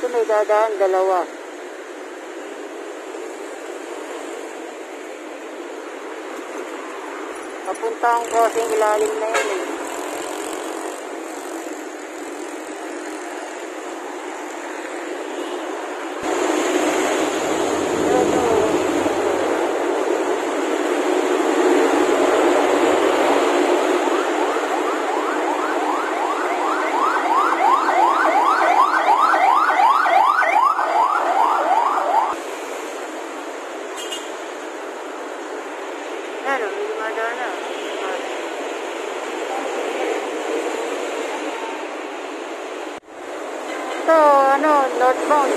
Dito may dadaan, dalawa. Papunta ang crossing, ilalim na yun eh. Ano, may dumadaan na. Ito, ano, northbound.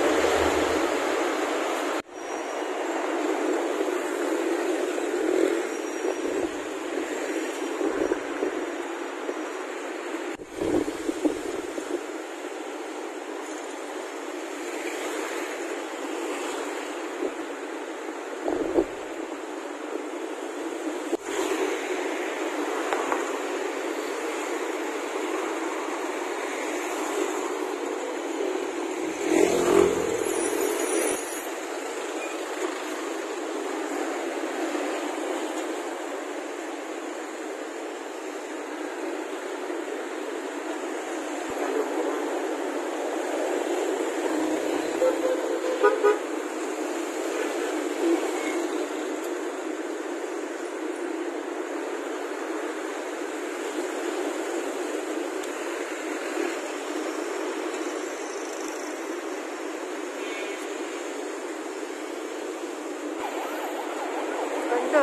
Ito.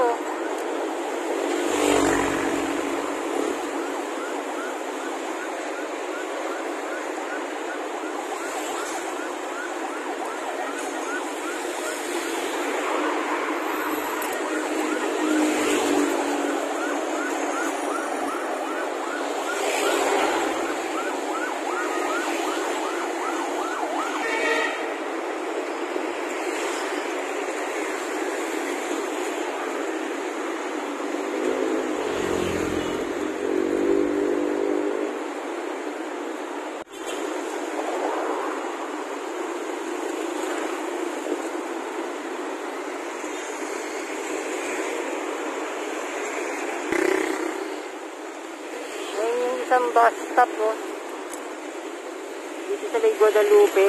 Isang bus stop oh. Dito sa may Guadalupe.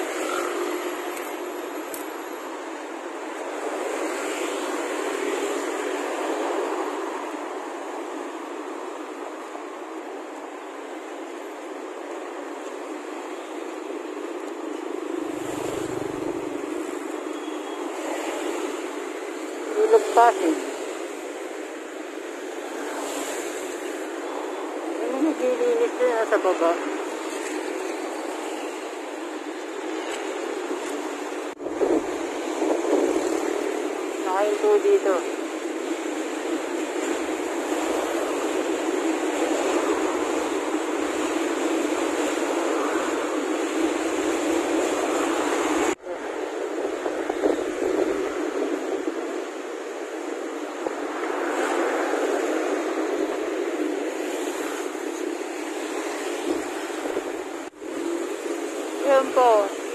Ilog Pasig. Naglilinis din sa baba. Nakahinto dito. Yun po.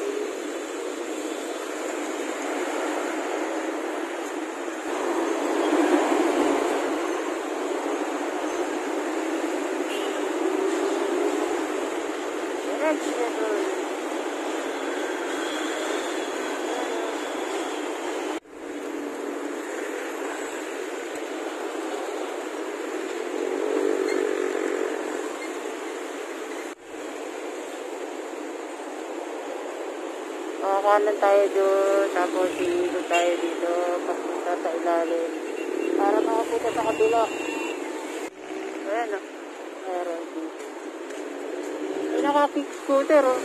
Kanan tayo doon, tapos iikot tayo dito, papunta sa ilalim. Para makapunta sa kabila. Ayan o. Meron dito. May naka-kick scooter o.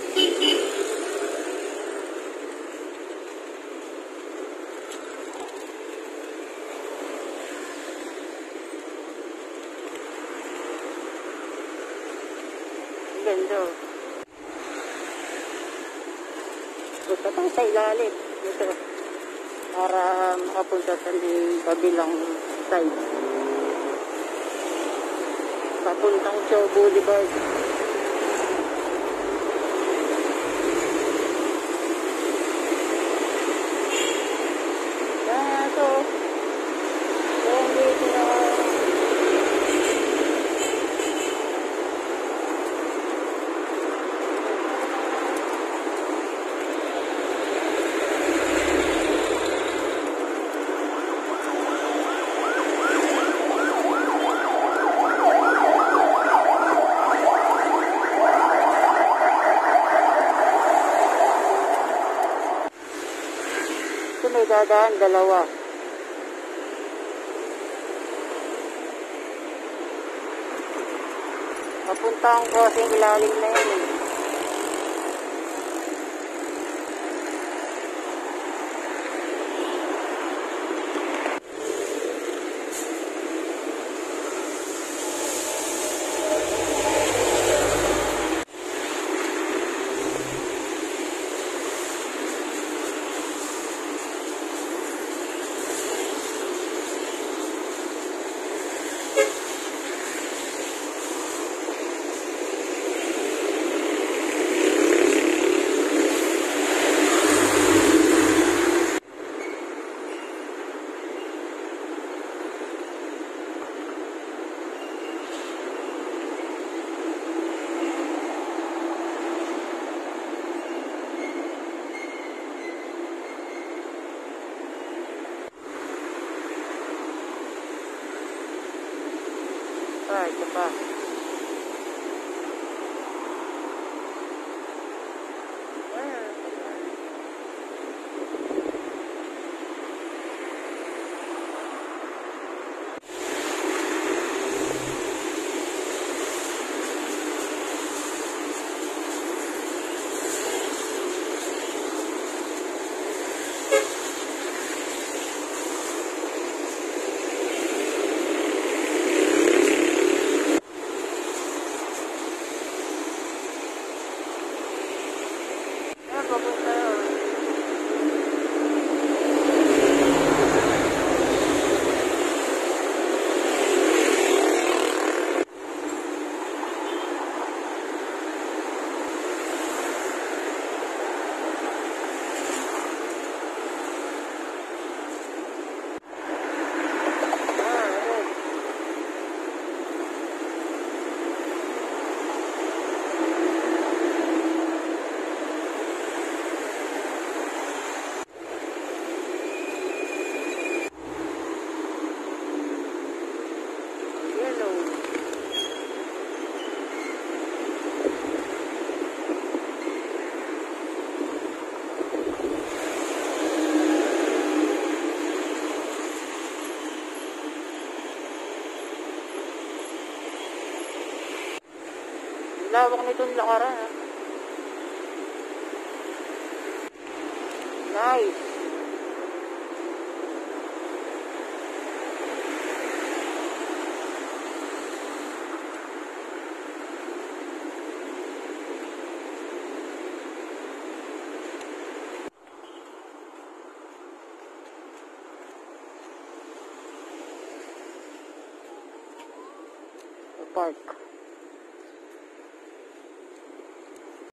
Ganda o. Punta tayo sa ilalim dito para makapunta sa kabilang side papuntang Show Boulevard. dadaan, dalawa. Papunta ang crossing, ilalim na yan eh. Ito pa. Lawak nitong lakaran ha. Nice. Park.